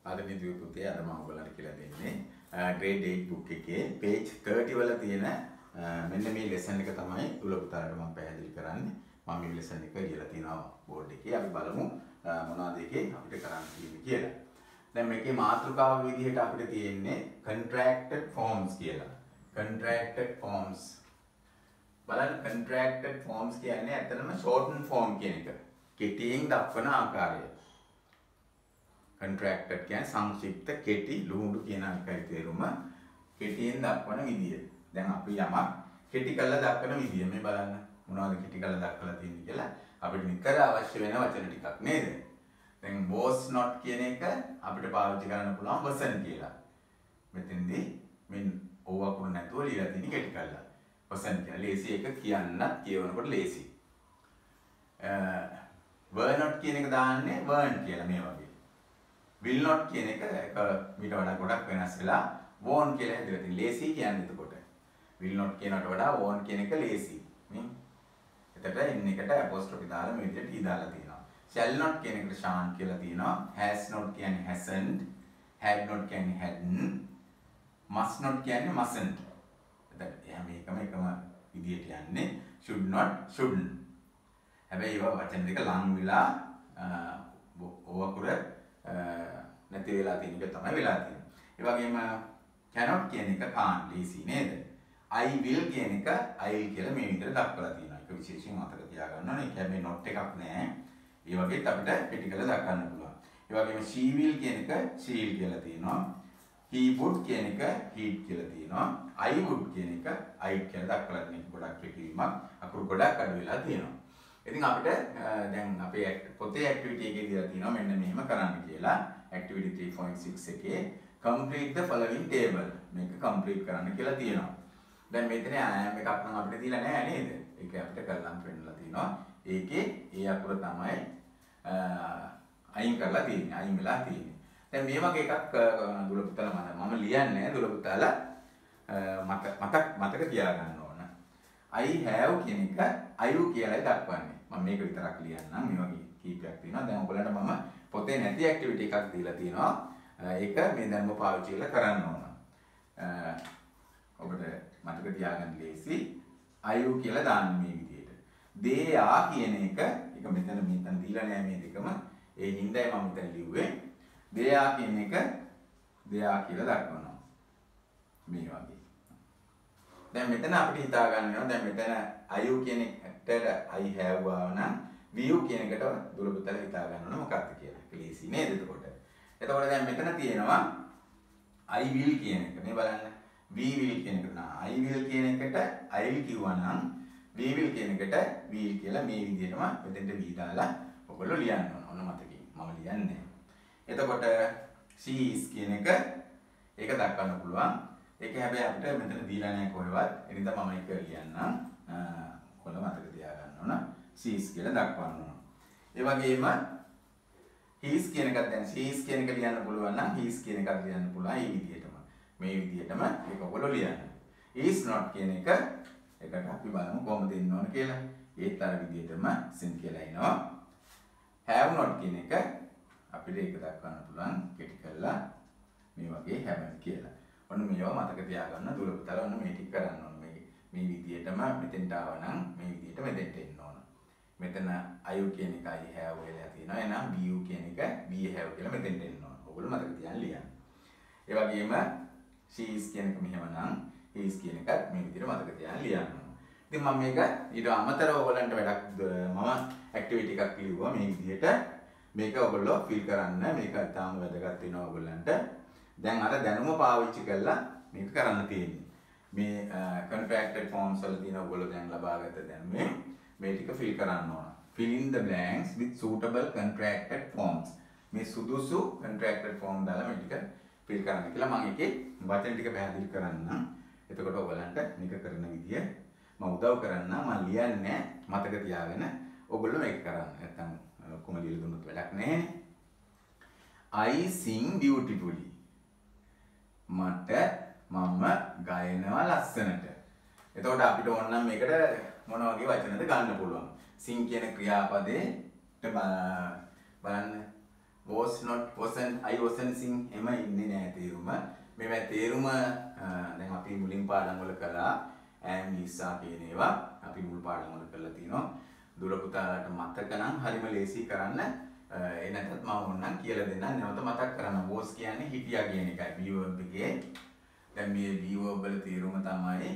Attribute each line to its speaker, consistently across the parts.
Speaker 1: ආදරණීය දූ පුතේ අද මම ඔයගලන්ට කියලා දෙන්නේ grade 8 book එකේ page 30 වල තියෙන මෙන්න මේ lesson එක තමයි දුල පුතාලට මම පැහැදිලි කරන්නේ. මම මේ lesson එක ලියලා තියෙනවා board එකේ. අපි බලමු මොනවද එකේ අපිට කරන්න තියෙන්නේ කියලා. දැන් මේකේ මාතෘකාව විදිහට අපිට තියෙන්නේ contracted forms කියලා. contracted forms. බලන්න contracted forms කියන්නේ ඇත්තටම shortened form කියන එක. කෙටියෙන් දක්වන ආකාරය. contracted කියන්නේ සංක්ෂිප්ත කෙටි ලුහුඬු කියන එකයි තේරුම. කෙටියෙන් දක්වන විදිය. දැන් අපි යමක් කෙටි කරලා දක්වන විදිය මේ බලන්න මොනවද කෙටි කරලා දක්වලා තියෙන්නේ කියලා අපිට නිතර අවශ්‍ය වෙන වචන ටිකක් නේද? දැන් was not කියන එක අපිට පාවිච්චි කරන්න පුළුවන් wasn't කියලා. මෙතෙන්දී මෙන්න ඕවකුරු නැතුව ලියලා තියෙන කෙටි කරලා. wasn't කියන ලේසි එක කියන්නත් කියවනකොට ලේසි. were not කියන එක දාන්නේ weren't කියලා මේ වගේ. will not කියන එක ඊට වඩා ගොඩක් වෙනස් වෙලා won't කියලා හැදලා තියෙන. ලේසි කියන්නේ එතකොට. will not කියනකට වඩා won't කියන එක ලේසි. නේ? එතකොට in එකට apostrophe දාලා මේ විදිහට e දාලා තියෙනවා. shall not කියන එකට shan't කියලා තියෙනවා. has not කියන්නේ hasn't. have not කියන්නේ hadn't. must not කියන්නේ mustn't. එතකොට එහා මේකම එකම විදිහට යන්නේ. should not shouldn't. හැබැයි ඒවා වචන දෙක ලං වෙලා ඕවකුර නැති වෙලා තියෙන එක තමයි වෙලා තියෙන්නේ. ඒ වගේම cannot කියන එක can't ලීසි නේද? I will කියන එක I'll කියලා මේ විදිහට දක්වලා තියෙනවා. ඒක විශේෂයෙන් මතක තියාගන්න ඕනේ. ඒක හැබැයි not එකක් නෑ. ඒ වගේත් අපිට පිටි කරලා දක්වන්න පුළුවන්. ඒ වගේම she will කියන එක she'll කියලා තියෙනවා. he would කියන එක he'd කියලා තියෙනවා. I would කියන එක I'd කියලා දක්වලා තියෙනවා. ගොඩක් පිටිවීමක් අකුරු ගොඩක් අඩු වෙලා තියෙනවා. ඉතින් අපිට දැන් අපේ පොතේ ඇක්ටිවිටි එකේ දීලා තියෙනවා මෙන්න මෙහෙම කරන්න කියලා. ඇක්ටිවිටි 3.6 එකේ complete the following table මේක complete කරන්න කියලා තියෙනවා. දැන් මෙතන I am එකක් නම් අපිට දීලා නැහැ නේද? ඒක අපිට කරලම් පෙන්නලා තියෙනවා. ඒකේ ඒ අකුර තමයි අයින් කරලා තියෙන්නේ. අයින් වෙලා තියෙන්නේ. දැන් මේ වගේ එකක් දුල පුතාලා මම ලියන්නේ දුල පුතාලා මතක තියාගන්න ඕන. I have කියන එක I කියලායි දක්වන්නේ. මම මේක විතරක් ලියන්නම්. මේ වගේ කීපයක් තියෙනවා. දැන් ඔයගලන්ට මම පොතේ නැති ඇක්ටිවිටි එකක් දීලා තියෙනවා. ඒක මේ දැන්ම පාවිච්චි කරලා කරන්න ඕන. ඔබට මතක තියාගන්න ලේසි. I කියලා දාන්න මේ විදිහට. they are කියන එක මෙතන දීලා නෑ මේ දෙකම. ඒ හින්දායි මම මෙතන ලිව්වේ. they are කියන එක they are කියලා දක්වනවා. මේ වගේ. දැන් මෙතන අපිට හිතා ගන්න වෙනවා දැන් මෙතන I කියන එකට I have ආවනම් will කියන එකට දුර පුතල හිතා ගන්න ඕන මොකක්ද කියලා. ලේසි නේද එතකොට. එතකොට දැන් මෙතන තියෙනවා I will කියන එක. මේ බලන්න. we will කියන එක නා I will කියන එකට I will කිව්වනම් we will කියන එකට will කියලා මේ විදිහටම මෙතෙන්ට v දාලා ඔයගොල්ලෝ ලියන්න ඕන. ඔන්න මතකයි. මම ලියන්නේ. එතකොට she is කියන එක ඒක දක්වන්න පුළුවන්. ඒක හැබැයි අපිට මෙතන දීලා නැහැ කොහෙවත්. ඒ නිසා මම ඒක ලියන්නම්. ඔයාලා මතක තියාගන්න ඕන. she is කියලා දක්වන්න ඕන. ඒ වගේම he is කියන එකත් දැන් she is කියන එක ලියන්න පුළුවන් නම් he is කියන එකත් ලියන්න පුළුවන්. මේ විදිහටම. මේ විදිහටම ඒක ඔයගොල්ලෝ ලියන්න. is not කියන එක එකට අපි බලමු කොහොමද දෙන්න ඕන කියලා. ඒත් අර විදිහටම sin කියලා එනවා. have not කියන එක අපිට ඒක දක්වන්න පුළුවන් කෙටි කරලා මේ වගේ haven't කියලා. ඔන්න මේවා මතක තියාගන්න දුර පුතාලා ඔන්න මේ ටික කරන්න ඕන. මේ විදිහටම මෙතෙන්ට ආවනම් මේ විදිහට මෙතෙන්ට එන්න ඕන. මෙතන I කියන එක I have වෙලා තියෙනවා. එහෙනම් you කියන එක we have කියලා මෙතෙන්ට එන්න ඕන. ඔයගොල්ලෝ මතක තියාගන්න ලියන්න. ඒ වගේම she is කියන එක මෙහෙමනම් he is කියන එකත් මේ විදිහට මතක තියාගන්න ලියන්න ඕන. ඉතින් මම මේක ඊට අමතරව ඔයගොල්ලන්ට වැඩක් මම ඇක්ටිවිටි එකක් ලියුවා මේ විදිහට. මේක ඔයගොල්ලෝ ෆීල් කරන්න. මේක තාම වැදගත් වෙනවා ඔයගොල්ලන්ට. දැන් අර දැනුම පාවිච්චි කරලා මේක කරන්න තියෙන්නේ. මේ contracted forms වල තියෙන ඔයගොල්ලෝ දැන් ලබාගත දැනුමේ මේ ටික ෆිල් කරන්න ඕන. fill in the blanks with suitable contracted forms. මේ සුදුසු contracted form දාලා මේ ටික ෆිල් කරන්න කියලා මම එකේ වචන ටික පැහැදිලි කරන්නම්. එතකොට ඔයගලන්ට මේක කරන විදිය මම උදව් කරන්න මම ලියන්නේ මතක තියාගෙන ඔයගොල්ලෝ මේක කරන්න. නැත්තම් කොහොම ලියලා දුන්නොත් වැඩක් නැහැ. I sing beautifully. මට මම ගයනවා ලස්සනට. එතකොට අපිට ඕන නම් මේකට මොන වගේ වචනද ගන්න පුළුවන්. sing කියන ක්‍රියාපදේ බලන්න was not wasn't I wasn't sing එම ඉන්නේ නෑ තේරුම. මේ තේරුම දැන් අපි මුලින් පාඩම් වල කළා. am is are කියන ඒවා අපි මුල් පාඩම් වල කරලා තිනවා. දුර පුතාලාට මතක නම් හරිම ලේසි කරන්න. ඒ නැත්නම් මම ඕනනම් කියලා දෙන්නම්. නැවත මතක් කරන්න. was කියන්නේ හිටියා කියන එකයි. be verb එකේ දැන් මේ be verb වල තේරුම තමයි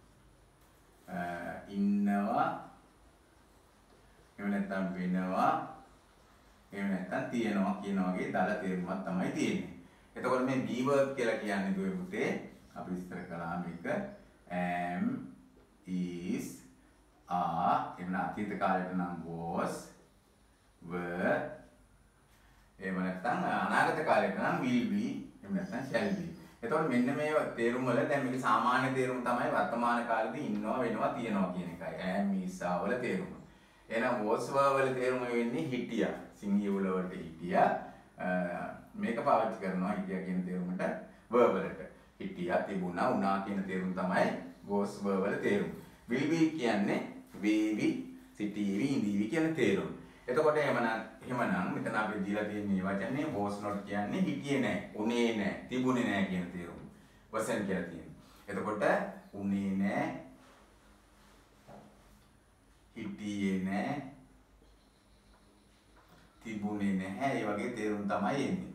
Speaker 1: ඉන්නවා එහෙම නැත්නම් වෙනවා එහෙම නැත්නම් තියෙනවා කියන වගේ දල තේරුමක් තමයි තියෙන්නේ. එතකොට මේ be verb කියලා කියන්නේ දුවේ පුතේ අපි විස්තර කළා මේක am is are එහෙම අතීත කාලයට නම් was were එහෙම නැත්නම් අනාගත කාලයට නම් will be එහෙම නැත්නම් shall be. එතකොට මෙන්න මේ තේරුම් වල දැන් මේක සාමාන්‍ය තේරුම තමයි වර්තමාන කාලෙදී ඉන්නවා වෙනවා තියනවා කියන එකයි. am is are වල තේරුම. එහෙනම් was were වල තේරුම වෙන්නේ හිටියා. සිංහල වලට හිටියා. මේක පාවිච්චි කරනවා හිටියා කියන තේරුමට were වලට. හිටියා තිබුණා උනා කියන තේරුම තමයි was were වල තේරුම. will be කියන්නේ වේවි සිටීවි ඉඳීවි කියන තේරුම. එතකොට එහෙමනම් මෙතන අපි දීලා තියෙන මේ වචනේ was not කියන්නේ හිටියේ නැහැ, උනේ නැහැ, තිබුණේ නැහැ කියන තේරුම. wasn't කියලා තියෙනවා. එතකොට උනේ නැහැ, හිටියේ නැහැ, තිබුණේ නැහැ, ඒ වගේ තේරුම් තමයි එන්නේ.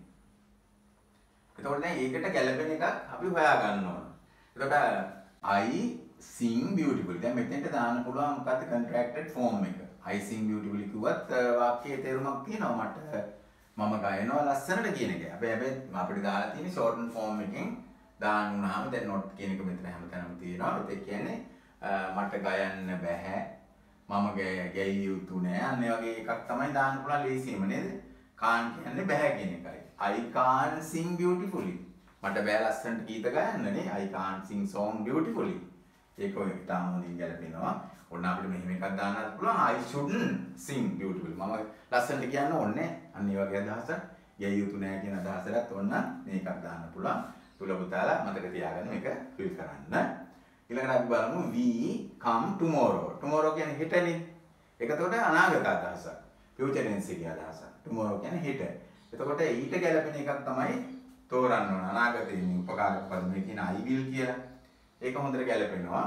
Speaker 1: එතකොට දැන් ඒකට ගැළපෙන එකක් අපි හොයා ගන්න ඕන. එතකොට I sing beautifully. දැන් මෙතෙන්ට දාන්න පුළුවන් මොකක්ද contracted form එක. I sing beautifully කිව්වත් වාක්‍යයේ තේරුමක් තියෙනවා මට මම ගයනවා ලස්සනට කියන එක. හැබැයි අපිට දාලා තියෙන්නේ shortened form එකෙන් දාන්න උනහම දැන් not කියන එක මෙතන හැමතැනම තියෙනවා. ඒ කියන්නේ මට ගයන්න බෑ. මම ගැයිය යුතු නෑ. අන්න ඒ වගේ එකක් තමයි දාන්න පුළුවන් ලේසියෙම නේද? can't කියන්නේ බෑ කියන එකයි. I can't sing beautifully. මට බෑ ලස්සනට ගීත ගයන්න නේ. I can't sing song beautifully. ඒක ඔය තාම හොඳින් ගැලපෙනවා. ඔන්න අපිට මෙහෙම එකක් දාන්නත් පුළුවන්. I shouldn't sing beautifully. මම ලස්සනට කියන්න ඕනේ. අන්න ඒ වගේ අදහසක්. ගැයිය යුතු නෑ කියන අදහසකට ඔන්න මේකක් දාන්න පුළුවන්. තුල පුතාලා මතක තියාගන්න මේක ෆිල් කරන්න. ඊළඟට අපි බලමු we come tomorrow. tomorrow කියන්නේ හෙටනේ. ඒක එතකොට අනාගත අදහසක්. future tense එකේ අදහසක්. tomorrow කියන්නේ හෙට. එතකොට ඊට ගැලපෙන එකක් තමයි තෝරන්න ඕන. අනාගතයේ උපකාරක පදමේ කියන I will කියලා. ඒක හොඳට ගැලපෙනවා.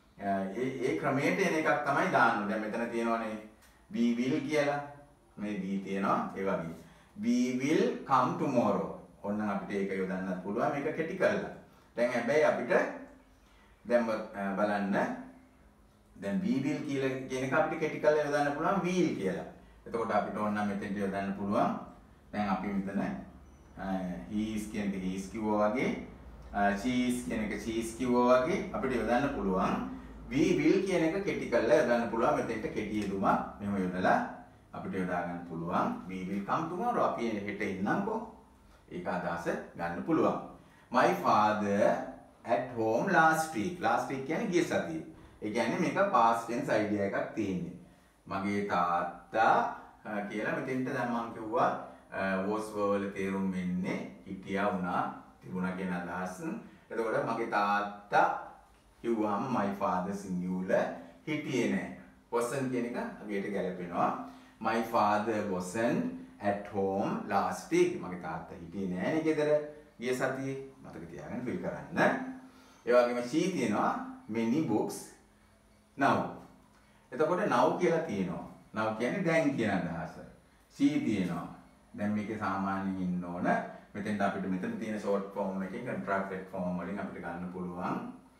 Speaker 1: ඒ ක්‍රමයට එන එකක් තමයි දාන්න. දැන් මෙතන තියෙනවානේ we will කියලා. මේ we තියෙනවා ඒ වගේ. we will come tomorrow. ඔන්න අපිට ඒක යොදන්නත් පුළුවන්. මේක කෙටි කරලා. දැන් හැබැයි අපිට දැන් බලන්න දැන් we will කියලා කියන එක අපිට කෙටි කරලා යොදන්න පුළුවන් will කියලා. එතකොට අපිට ඕන නම් මෙතෙන්ට යොදන්න පුළුවන්. දැන් අපි මෙතන he is කියන එක he is කිව්වා වගේ she is කියන එක she is කිව්වා වගේ අපිට යොදන්න පුළුවන්. we will කියන එක කෙටි කරලා යොදන්න පුළුවන්. මෙතෙන්ට කෙටි යෙදුමක් මෙහෙම යොදලා අපිට යොදා ගන්න පුළුවන්. we will come tomorrow. අපි හෙට ඉන්නම්කෝ. ඒක අදහස ගන්න පුළුවන්. my father at home last week. last week කියන්නේ ගිය සතියේ. ඒ කියන්නේ මේක past tense idea එකක් තියෙන්නේ. මගේ තාත්තා කියලා මෙතෙන්ට දැන් මම කිව්වා was වල තේරුම් වෙන්නේ හිටියා වුණා තිබුණා කියන අදහස. එතකොට මගේ තාත්තා කිව්වම my father singular හිටියේ නෑ. wasn't කියන එක අගේට ගැලපෙනවා. my father wasn't at home last week. මගේ තාත්තා හිටියේ නෑ නේ ගෙදර ගිය සතියේ. මතක තියාගන්න ෆිල් කරන්න. ඒ වගේම she තියෙනවා many books now. එතකොට now කියලා තියෙනවා. now කියන්නේ දැන් කියන අදහස. she තියෙනවා. දැන් මේකේ සාමාන්‍යයෙන් ඉන්න ඕන. මෙතෙන්ට අපිට මෙතන තියෙන short form එකකින් contracted form වලින් අපිට ගන්න පුළුවන්.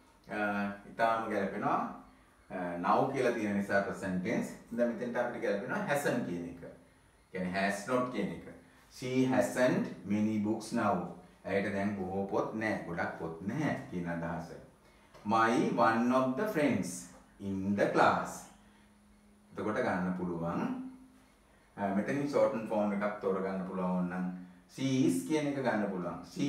Speaker 1: ඊටාම ගැලපෙනවා. now කියලා තියෙන නිසා present tense. දැන් මෙතෙන්ට අපිට ගැලපෙනවා hasn't කියන එක. කියන්නේ has not කියන එක. she hasn't many books now. ඇයට දැන් බොහෝ පොත් නැහැ. ගොඩක් පොත් නැහැ කියන අදහස. my one of the friends in the class. එතකොට ගන්න පුළුවන්. මෙතනින් shortened form එකක් තෝරගන්න පුළුවන් නම් she is කියන එක ගන්න පුළුවන්. she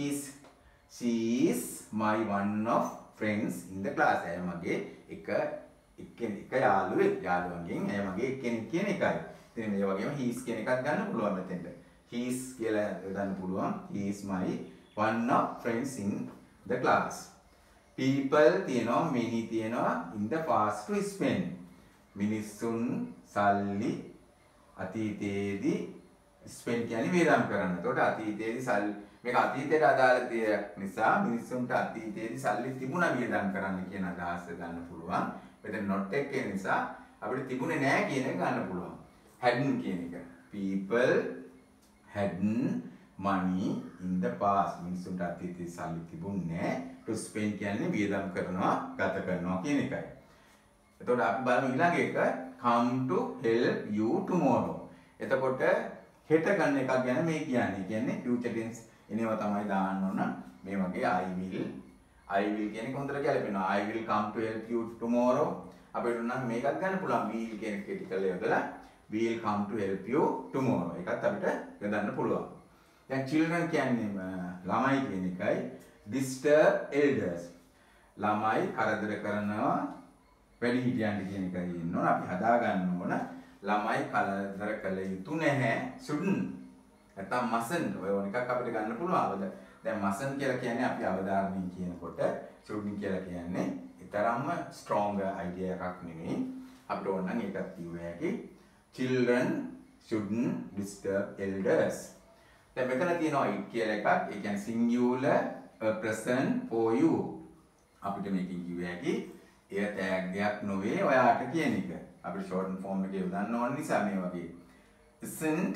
Speaker 1: is my one of friends in the class. ඇය මගේ එක යාළුවෙක්. යාළුවන්ගෙන් ඇය මගේ එක්කෙනෙක් කියන එකයි. ඉතින් මේ වගේම he is කියන එකක් ගන්න පුළුවන් මෙතෙන්ට. he is කියලා ගන්න පුළුවන්. he is my one of friends in the class. people තියෙනවා many තියෙනවා in the past to spend. මිනිසුන් සල්ලි අතීතයේදී ස්පෙන්ඩ් කියන්නේ වියදම් කරන්න. එතකොට අතීතයේදී සල්ලි මේක අතීතයට අදාළ දෙයක් නිසා මිනිස්සුන්ට අතීතයේදී සල්ලි තිබුණා වියදම් කරන්න කියන අදහස ගන්න පුළුවන්. මෙතන not එකේ නිසා අපිට තිබුණේ නැහැ කියන එක ගන්න පුළුවන්. hadn't කියන එක. People hadn't money in the past. මිනිස්සුන්ට අතීතයේ සල්ලි තිබුණේ to spend කියන්නේ වියදම් කරනවා, ගත කරනවා කියන එකයි. එතකොට අපි බලමු ඊළඟ එක come to help you tomorrow. එතකොට හෙට ගන්න එකක් ගැන මේ කියන්නේ future tense එනවා තමයි දාන්න ඕන. මේ වගේ I will කියන එක හොඳට ගැලපෙනවා. I will come to help you tomorrow. අපිට නම් මේකත් ගන්න පුළුවන්. will කියන එක ක්‍රිටිකල් යොදලා will come to help you tomorrow. ඒකත් අපිට යොදන්න පුළුවන්. දැන් children කියන්නේ ළමයි කියන එකයි. disturb elders. ළමයි කරදර කරනවා වැඩිහිටියන්ට කියන එකයි ඉන්න ඕන. අපි හදා ගන්න ඕන ළමයි කරදර කළ යුතු නැහැ. shouldn't. නැත්නම් mustn't. ඔය ඕන එකක් අපිට ගන්න පුළුවන්. දැන් mustn't කියලා කියන්නේ අපි අවධාරණයෙන් කියනකොට shouldn't කියලා කියන්නේ ඊතරම්ම strong idea එකක් නෙමෙයි. අපිට ඕන නම් ඒකත් කියුව හැකි. children shouldn't disturb elders. දැන් මෙතන තියෙනවා it කියලා එකක්. ඒ කියන්නේ singular a present for you. අපිට මේකෙන් කියුව හැකි එය තෑග්ගයක් නොවේ ඔයාට කියන එක. අපිට short form එකේ යොදන්න ඕන නිසා මේ වගේ isn't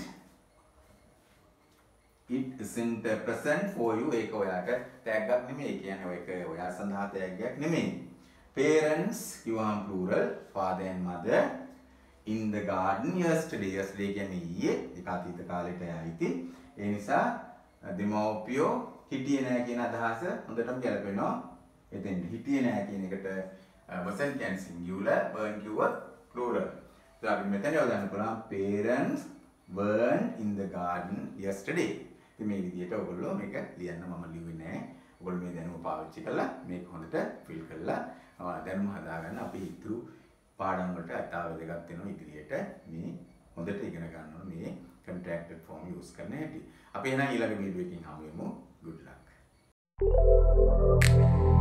Speaker 1: it isn't a present for you ඒක ඔයාට තෑග්ගක් නෙමෙයි. ඒ කියන්නේ ඔයක ඔයා සඳහා තෑග්ගයක් නෙමෙයි. parents කියවම plural father and mother in the garden yesterday. yesterday කියන්නේ ඊයේ ඒක අතීත කාලෙට යයිති. ඒ නිසා දෙමව්පියෝ හිටියේ නැහැ කියන අදහස හොඳටම ගැලපෙනවා. එතෙන් හිටියේ නැහැ කියන එකට wasn't කියන්නේ singular, weren't කිව්වොත් plural. So අපි මෙතන යොදන්න පුළුවන් parents weren't in the garden yesterday. ඉතින් මේ විදිහට ඔයගොල්ලෝ මේක ලියන්න මම ලිව්වේ නැහැ. ඔයගොල්ලෝ මේ දැනුම පාවිච්චි කරලා මේක හොඳට ෆිල් කරලා දැනුම හදාගන්න අපි ඉතුරු පාඩම් වලට අතාව වැදගත් වෙනවා ඉදිරියට මේ හොඳට ඉගෙන ගන්න ඕන මේ contracted form use කරන හැටි. අපි එහෙනම් ඊළඟ වීඩියෝ එකකින් හමු වෙමු. good luck.